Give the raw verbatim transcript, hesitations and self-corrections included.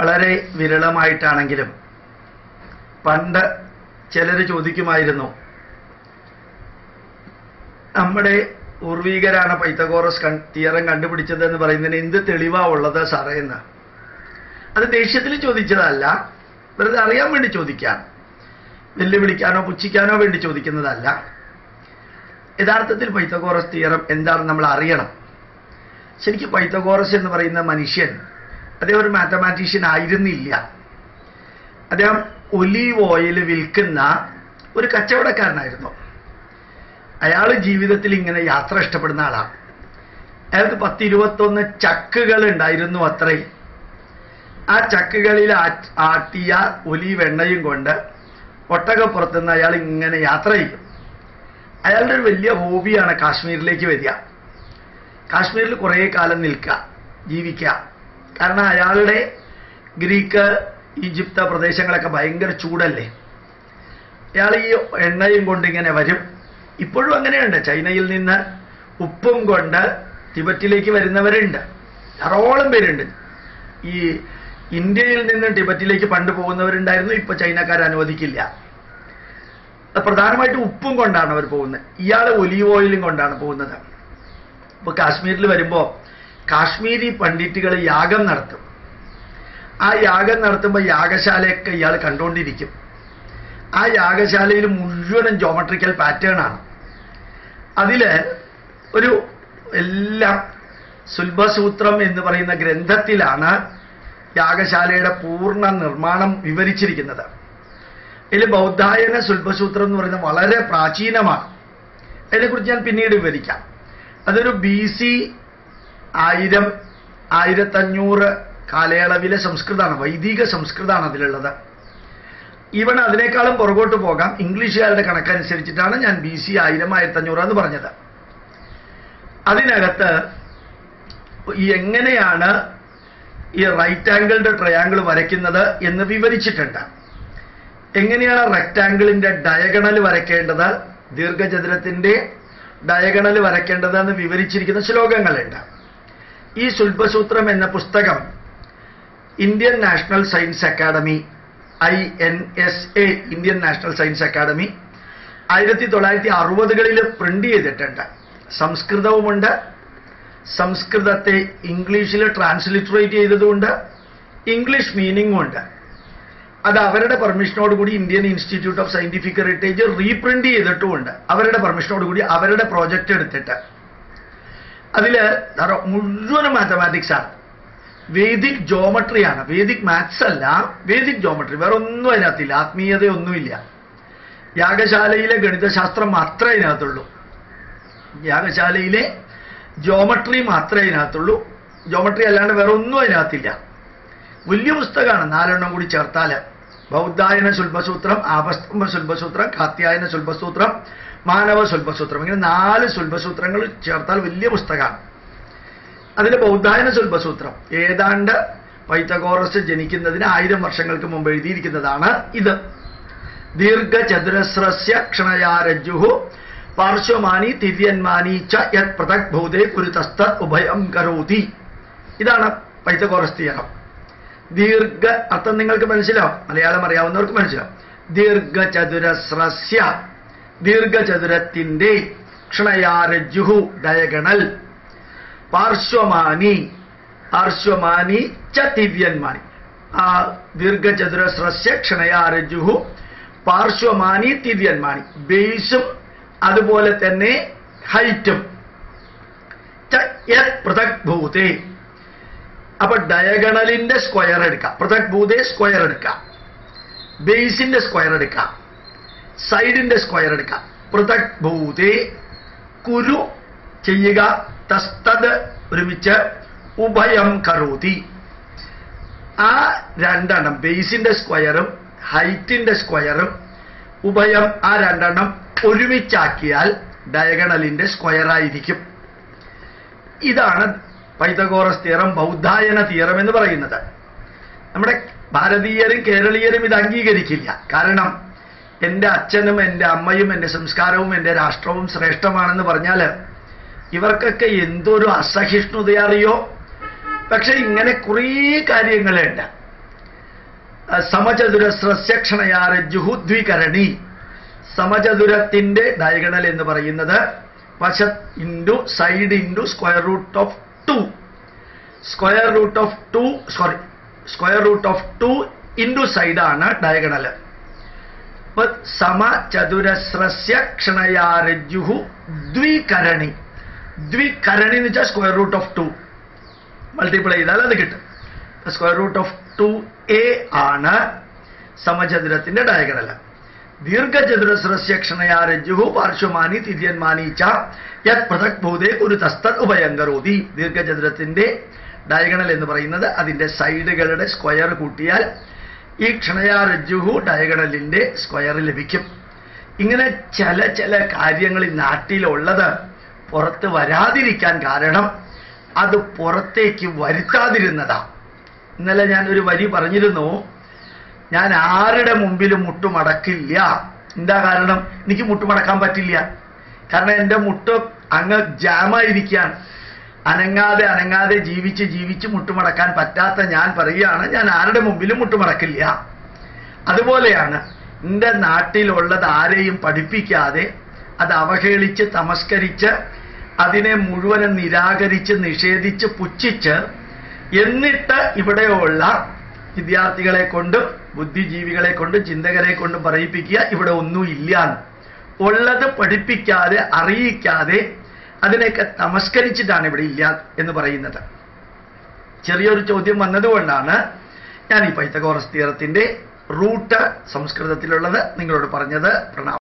വളരെ വിരളമായിട്ടാണെങ്കിലും പണ്ട് ചിലർ ചോദിക്കുമായിരുന്നു, നമ്മുടെ പൂർവീകരാണ് പൈത്തഗോറസ് തിയറം കണ്ടുപിടിച്ചതെന്ന് പറയുന്നതിന് എന്ത് തെളിവാ ഉള്ളത് സാറേ എന്ന്. അത് ദേഷ്യത്തിൽ ചോദിച്ചതല്ല, വെറുതെ അറിയാൻ വേണ്ടി ചോദിക്കാൻ, വെല്ലുവിളിക്കാനോ പുച്ഛിക്കാനോ വേണ്ടി ചോദിക്കുന്നതല്ല. യഥാർത്ഥത്തിൽ പൈത്തഗോറസ് തിയറം എന്താണെന്ന് നമ്മൾ അറിയണം. ശരിക്കും പൈത്തഗോറസ് എന്ന് പറയുന്ന മനുഷ്യൻ അദ്ദേഹം ഒരു മാത്തമാറ്റീഷ്യൻ ആയിരുന്നില്ല. അദ്ദേഹം ഒലീവ് ഓയിൽ വിൽക്കുന്ന ഒരു കച്ചവടക്കാരനായിരുന്നു. അയാൾ ജീവിതത്തിൽ ഇങ്ങനെ യാത്ര ഇഷ്ടപ്പെടുന്ന ആളാണ്. അയാൾക്ക് പത്തിരുപത്തൊന്ന് ചക്കുകൾ ഉണ്ടായിരുന്നു അത്രേ. ആ ചക്കുകളിൽ ആട്ടിയ ഒലീവ് എണ്ണയും കൊണ്ട് ഒട്ടകപ്പുറത്തുനിന്ന് അയാൾ ഇങ്ങനെ യാത്ര ചെയ്യും. അയാളുടെ ഒരു വലിയ ഹോബിയാണ് കാശ്മീരിലേക്ക് വരിക, കാശ്മീരിൽ കുറേ കാലം നിൽക്കുക, ജീവിക്കുക. കാരണം അയാളുടെ ഗ്രീക്ക് ഈജിപ്ത് പ്രദേശങ്ങളൊക്കെ ഭയങ്കര ചൂടല്ലേ. അയാൾ ഈ എണ്ണയും കൊണ്ട് ഇങ്ങനെ വരും. ഇപ്പോഴും അങ്ങനെയുണ്ട്. ചൈനയിൽ നിന്ന് ഉപ്പും കൊണ്ട് ടിബറ്റിലേക്ക് വരുന്നവരുണ്ട്, ധാരാളം പേരുണ്ട്. ഈ ഇന്ത്യയിൽ നിന്ന് ടിബറ്റിലേക്ക് പണ്ട് പോകുന്നവരുണ്ടായിരുന്നു, ഇപ്പൊ ചൈനക്കാർ അനുവദിക്കില്ല. പ്രധാനമായിട്ടും ഉപ്പും കൊണ്ടാണ് അവർ പോകുന്നത്. ഇയാൾ ഒലീവ് ഓയിലും കൊണ്ടാണ് പോകുന്നത്. ഇപ്പൊ കാശ്മീരിൽ വരുമ്പോൾ കാശ്മീരി പണ്ഡിറ്റുകൾ യാഗം നടത്തും. ആ യാഗം നടത്തുമ്പോൾ യാഗശാലയൊക്കെ ഇയാൾ കണ്ടുകൊണ്ടിരിക്കും. ആ യാഗശാലയിൽ മുഴുവനും ജോമെട്രിക്കൽ പാറ്റേൺ ആണ്. അതിൽ ഒരു എല്ലാം സുൽഭസൂത്രം എന്ന് പറയുന്ന ഗ്രന്ഥത്തിലാണ് യാഗശാലയുടെ പൂർണ്ണ നിർമ്മാണം വിവരിച്ചിരിക്കുന്നത്. ഇതിൽ ബൗദ്ധായന സുൽഭസൂത്രം എന്ന് പറയുന്നത് വളരെ പ്രാചീനമാണ്. അതിനെക്കുറിച്ച് ഞാൻ പിന്നീട് വിവരിക്കാം. അതൊരു ബി സി ആയിരം ആയിരത്തഞ്ഞൂറ് കാലയളവിലെ സംസ്കൃതമാണ്, വൈദിക സംസ്കൃതമാണ് അതിലുള്ളത്. ഈവൺ അതിനേക്കാളും പുറകോട്ട് പോകാം. ഇംഗ്ലീഷുകാരുടെ കണക്കനുസരിച്ചിട്ടാണ് ഞാൻ ബി സി ആയിരം ആയിരത്തഞ്ഞൂറ് എന്ന് പറഞ്ഞത്. അതിനകത്ത് ഈ എങ്ങനെയാണ് ഈ റൈറ്റ് ആംഗിളിന്റെ ട്രയാങ്കിൾ വരയ്ക്കുന്നത് എന്ന് വിവരിച്ചിട്ടുണ്ട്. എങ്ങനെയാണ് റെക്ടാംഗിളിന്റെ ഡയഗണൽ വരയ്ക്കേണ്ടത്, ദീർഘചതുരത്തിന്റെ ഡയഗണൽ വരയ്ക്കേണ്ടത് എന്ന് വിവരിച്ചിരിക്കുന്ന ശ്ലോകങ്ങളുണ്ട്. ഈ സുൽഭസൂത്രം എന്ന പുസ്തകം Indian national science academy, I N S A, Indian national science academy ആയിരത്തി തൊള്ളായിരത്തി അറുപതുകളിൽ പ്രിന്റ് ചെയ്തിട്ടുണ്ട്. സംസ്കൃതവുമുണ്ട്, സംസ്കൃതത്തെ ഇംഗ്ലീഷിൽ ട്രാൻസ്ലിറ്ററേറ്റ് ചെയ്തതുകൊണ്ട് ഇംഗ്ലീഷ് മീനിങ്ങും ഉണ്ട്. അത് അവരുടെ പെർമിഷനോടുകൂടി Indian institute of scientific heritage reprint ചെയ്തിട്ടുമുണ്ട്, അവരുടെ പെർമിഷനോടുകൂടി, അവരുടെ പ്രോജക്റ്റ് എടുത്തിട്ട്. അതിൽ മുഴുവനും മാത്തമാറ്റിക്സ് ആണ്, വേദിക് ജോമെട്രിയാണ്, വേദിക് മാത്സ് അല്ല, വേദിക് ജോമെട്രി. വേറെ ഒന്നും അതിനകത്തില്ല, ആത്മീയതയൊന്നുമില്ല. യാഗശാലയിലെ ഗണിതശാസ്ത്രം മാത്രമേ ഇതിനകത്തുള്ളൂ, യാഗശാലയിലെ ജോമെട്രി മാത്രമേ ഇതിനകത്തുള്ളൂ. ജോമെട്രി അല്ലാണ്ട് വേറെ ഒന്നും അതിനകത്തില്ല. വലിയ പുസ്തകമാണ്, നാലെണ്ണം കൂടി ചേർത്താൽ. ബൗദ്ധായന സുൽഭസൂത്രം, ആപസ്തംഭ സുൽഭസൂത്രം, കാത്യായന സുൽഭസൂത്രം, മാനവ സുൽഭസൂത്രം, ഇങ്ങനെ നാല് സുൽഭസൂത്രങ്ങൾ ചേർത്താൽ വലിയ പുസ്തകമാണ്. അതിൽ ബൗദ്ധായന സുൽഭസൂത്രം ഏതാണ്ട് പൈത്തഗോറസ് ജനിക്കുന്നതിന് ആയിരം വർഷങ്ങൾക്ക് മുമ്പ് എഴുതിയിരിക്കുന്നതാണ് ഇത്. ദീർഘചതുരസ്രസ്യ ക്ഷണയാരജ്ജുഹു പാർശ്വമാനി തിര്യന്മാനി ച യത് പൃഥക് ഭൂതേ കുരുതസ്തത് ഉഭയം കരോതി. ഇതാണ് പൈത്തഗോറസ് തിയറം. ദീർഘ അർത്ഥം നിങ്ങൾക്ക് മനസ്സിലാവും, മലയാളം അറിയാവുന്നവർക്ക് മനസ്സിലാവും. ദീർഘചതുരസ്രസ്യ, ദീർഘചതുരത്തിന്റെ, ക്ഷണയാരജ്ജുഹു ഡയഗണൽ, പാർശ്വമാനി, പാർശ്വമാനി ച തിര്യന്മാനി. ആ ദീർഘചതുരസ്രസ്യ ക്ഷണയാരജ്ജുഹു പാർശ്വമാനി തിര്യന്മാനി, ബേസും അതുപോലെ തന്നെ ഹൈറ്റും. യത് പൃഥക് ഭൂതേ, അപ്പൊ ഡയഗണലിന്റെ സ്ക്വയർ എടുക്കാം, പൃഥക് ഭൂതേ സ്ക്വയർ എടുക്കാം, ബേസിന്റെ സ്ക്വയർ എടുക്കാം, സൈഡിന്റെ സ്ക്വയർ എടുക്കാം. പൃഥക് ഭൂതേ കുരു ചെയ്യുക, തസ്തത് ഒരുമിച്ച്, ഉഭയം കരോതി. ആ രണ്ടെണ്ണം, ബേസിന്റെ സ്ക്വയറും ഹൈറ്റിന്റെ സ്ക്വയറും ഉഭയം, ആ രണ്ടെണ്ണം ഒരുമിച്ചാക്കിയാൽ ഡയഗണലിന്റെ സ്ക്വയർ ആയിരിക്കും. ഇതാണ് പൈത്തഗോറസ് തിയറം, ബൗദ്ധായന തിയറം എന്ന് പറയുന്നത്. നമ്മുടെ ഭാരതീയരും കേരളീയരും ഇത് അംഗീകരിക്കില്ല. കാരണം എൻ്റെ അച്ഛനും എൻ്റെ അമ്മയും എൻ്റെ സംസ്കാരവും എൻ്റെ രാഷ്ട്രവും ശ്രേഷ്ഠമാണെന്ന് പറഞ്ഞാൽ ഇവർക്കൊക്കെ എന്തൊരു അസഹിഷ്ണുതയറിയോ. പക്ഷെ ഇങ്ങനെ കുറേ കാര്യങ്ങളുണ്ട്. സമചതുരസ്രസ്യ ക്ഷണയാരജ്ജുഹു ദ്വികരണി. സമചതുരത്തിന്റെ ഡയഗണൽ എന്ന് പറയുന്നത് വശ into side into square root of two. Square root of two sorry square root of two into സൈഡാണ് ഡയഗണൽ. അപ്പൊ സമചതുരസ്രസ്യ ക്ഷണയാരജ്ജുഹു ദ്വികരണി. ദ്വികരണി എന്ന് വെച്ചാൽ square root of two multiply ചെയ്താൽ അത് കിട്ടും. Square root of two a ആണ് സമചതുരത്തിന്റെ ഡയഗണൽ. ദീർഘചതുരസ്രസ്യ ക്ഷണയാരജ്ജുഹു പാർശ്വമാനി തിര്യന്മാനി ച യത് പൃഥക് ഭൂതേ കുരുതസ്തത് ഉഭയം കരോതി. ദീർഘചതുരത്തിന്റെ ഡയഗണൽ എന്ന് പറയുന്നത് അതിന്റെ സൈഡുകളുടെ സ്ക്വയർ കൂട്ടിയാൽ ഈ ക്ഷണയാരജ്ജുഹു ഡയഗണലിന്റെ സ്ക്വയർ ലഭിക്കും. ഇങ്ങനെ ചില ചില കാര്യങ്ങൾ ഈ നാട്ടിലുള്ളത് പുറത്ത് വരാതിരിക്കാൻ കാരണം അത് പുറത്തേക്ക് വരുത്താതിരുന്നതാ. ഇന്നലെ ഞാൻ ഒരു വരി പറഞ്ഞിരുന്നു, ഞാൻ ആരുടെ മുമ്പിലും മുട്ടുമടക്കില്ല. എന്താ കാരണം? എനിക്ക് മുട്ടുമടക്കാൻ പറ്റില്ല. കാരണം എൻ്റെ മുട്ട് അങ്ങ് ജാമായിരിക്കാൻ, അനങ്ങാതെ അനങ്ങാതെ ജീവിച്ച് ജീവിച്ച് മുട്ടുമടക്കാൻ പറ്റാത്ത ഞാൻ പറയുകയാണ്, ഞാൻ ആരുടെ മുമ്പിലും മുട്ടുമടക്കില്ല. അതുപോലെയാണ് എൻ്റെ നാട്ടിലുള്ളത് ആരെയും പഠിപ്പിക്കാതെ അത് അവഹേളിച്ച് തമസ്കരിച്ച് അതിനെ മുഴുവനും നിരാകരിച്ച് നിഷേധിച്ച് പുച്ഛിച്ച് എന്നിട്ട് ഇവിടെയുള്ള വിദ്യാർത്ഥികളെ കൊണ്ടും ബുദ്ധിജീവികളെ കൊണ്ടും ചിന്തകരെ കൊണ്ടും പറയിപ്പിക്കുക ഇവിടെ ഒന്നുമില്ല. ഉള്ളത് പഠിപ്പിക്കാതെ അറിയിക്കാതെ അതിനെയൊക്കെ തമസ്കരിച്ചിട്ടാണ് ഇവിടെ ഇല്ല എന്ന് പറയുന്നത്. ചെറിയൊരു ചോദ്യം വന്നതുകൊണ്ടാണ് ഞാൻ ഈ പൈത്തഗോറസ് തിയറത്തിന്റെ റൂട്ട് സംസ്കൃതത്തിലുള്ളത് നിങ്ങളോട് പറഞ്ഞത്. പ്രണാമം.